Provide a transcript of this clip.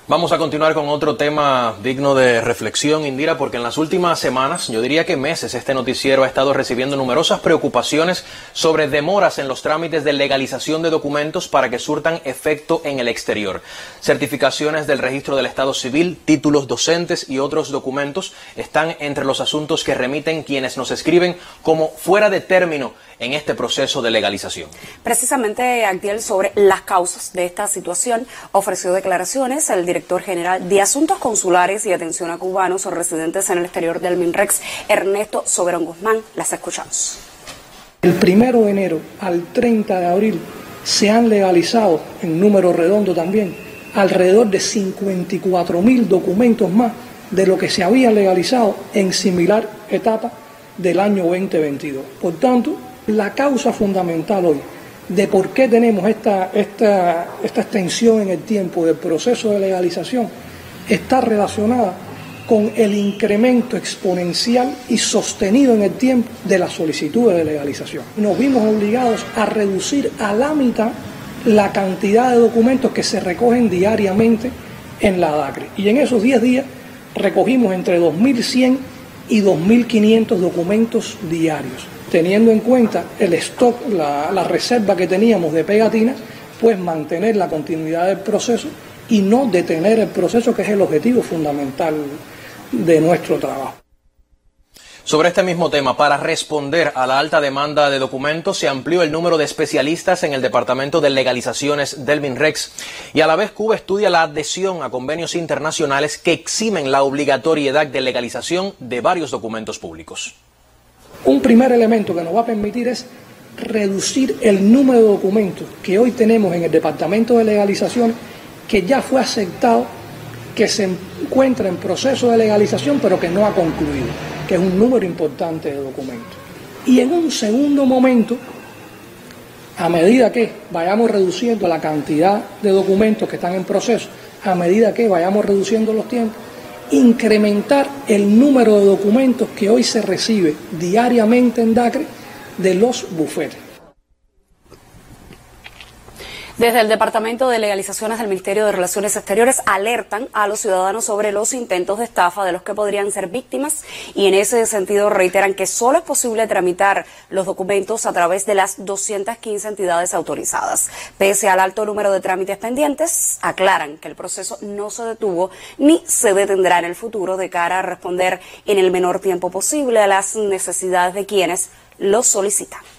Vamos a continuar con otro tema digno de reflexión, Indira, porque en las últimas semanas, yo diría que meses, este noticiero ha estado recibiendo numerosas preocupaciones sobre demoras en los trámites de legalización de documentos para que surtan efecto en el exterior. Certificaciones del registro del Estado Civil, títulos docentes y otros documentos están entre los asuntos que remiten quienes nos escriben como fuera de término en este proceso de legalización. Precisamente, Actiel, sobre las causas de esta situación, ofreció declaraciones el director general de Asuntos Consulares y Atención a Cubanos o residentes en el exterior del MINREX, Ernesto Soberón Guzmán. Las escuchamos. El 1 de enero al 30 de abril se han legalizado, en número redondo también, alrededor de 54.000 documentos más de lo que se había legalizado en similar etapa del año 2022. Por tanto, la causa fundamental hoy de por qué tenemos esta extensión en el tiempo del proceso de legalización está relacionada con el incremento exponencial y sostenido en el tiempo de las solicitudes de legalización. Nos vimos obligados a reducir a la mitad la cantidad de documentos que se recogen diariamente en la DACRE. Y en esos 10 días recogimos entre 2.100 y 2.500 documentos diarios. Teniendo en cuenta el stock, la reserva que teníamos de pegatinas, pues mantener la continuidad del proceso y no detener el proceso, que es el objetivo fundamental de nuestro trabajo. Sobre este mismo tema, para responder a la alta demanda de documentos, se amplió el número de especialistas en el Departamento de Legalizaciones del MINREX y a la vez Cuba estudia la adhesión a convenios internacionales que eximen la obligatoriedad de legalización de varios documentos públicos. Un primer elemento que nos va a permitir es reducir el número de documentos que hoy tenemos en el Departamento de Legalización, que ya fue aceptado, que se encuentra en proceso de legalización pero que no ha concluido, que es un número importante de documentos. Y en un segundo momento, a medida que vayamos reduciendo la cantidad de documentos que están en proceso, a medida que vayamos reduciendo los tiempos, incrementar el número de documentos que hoy se recibe diariamente en DACRE de los bufetes. Desde el Departamento de Legalizaciones del Ministerio de Relaciones Exteriores alertan a los ciudadanos sobre los intentos de estafa de los que podrían ser víctimas y en ese sentido reiteran que solo es posible tramitar los documentos a través de las 215 entidades autorizadas. Pese al alto número de trámites pendientes, aclaran que el proceso no se detuvo ni se detendrá en el futuro de cara a responder en el menor tiempo posible a las necesidades de quienes los solicitan.